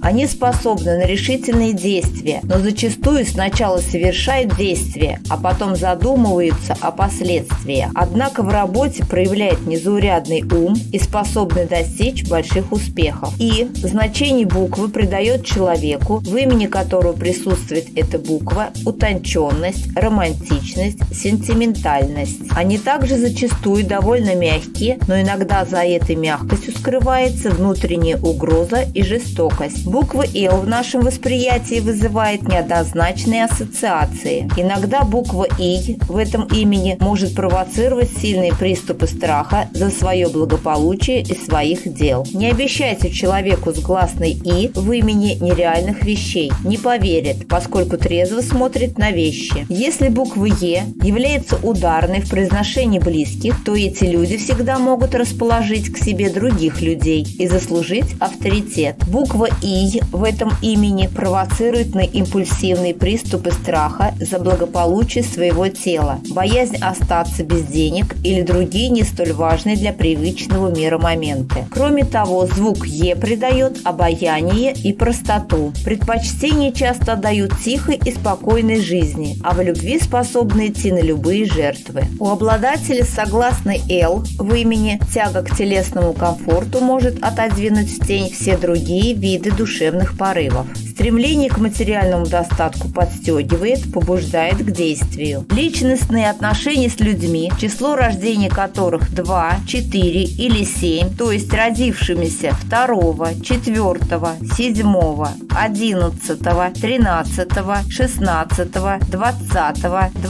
Они способны на решительные действия, но зачастую сначала совершают действия, а потом задумываются о последствиях. Однако в работе проявляет незаурядный ум и способны достичь больших успехов. И значение буквы придает человеку, в имени которого присутствует эта буква, утонченность, романтичность, сентиментальность. Они также зачастую довольно мягкие, но иногда за этой мягкостью скрывается внутренняя угроза и жестокость. Буква «Л» в нашем восприятии вызывает неоднозначные ассоциации. Иногда буква «И» в этом имени может провоцировать сильные приступы страха за свое благополучие и своих дел. Не обещайте человеку с гласной «И» в имени нереальных вещей. Не поверит, поскольку трезво смотрит на вещи. Если буква «Е» является ударной в произношении близких, то эти люди всегда могут расположить к себе других людей и заслужить авторитет. Буква «И» в этом имени провоцирует на импульсивные приступы страха за благополучие своего тела, боязнь остаться без денег или другие не столь важные для привычного мира моменты. Кроме того, звук «Е» придает обаяние и простоту. Предпочтение часто отдают тихой и спокойной жизни, а в любви способны идти на любые жертвы. У обладателя согласной «Л» в имени тяга к телесному комфорту может отодвинуть в тень все другие виды душевных порывов. Стремление к материальному достатку подстегивает, побуждает к действию. Личностные отношения с людьми, число рождения которых 2, 4 или 7, то есть родившимися 2, 4, 7, 11, 13, 16, 20,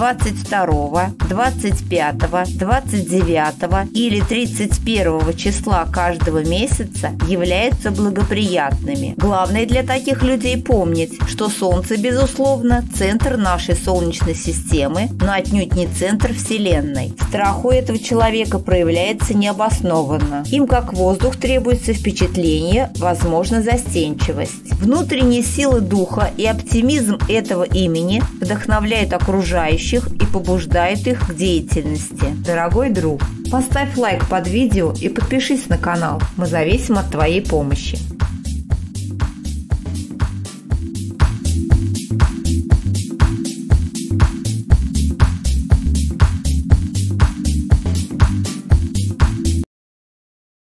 22, 25, 29 или 31 числа каждого месяца являются благоприятными. Главное для таких людей помнить, что Солнце, безусловно, центр нашей Солнечной системы, но отнюдь не центр Вселенной. Страх у этого человека проявляется необоснованно. Им, как воздух, требуется впечатление, возможно, застенчивость. Внутренние силы духа и оптимизм этого имени вдохновляют окружающих и побуждают их к деятельности. Дорогой друг, поставь лайк под видео и подпишись на канал. Мы зависим от твоей помощи.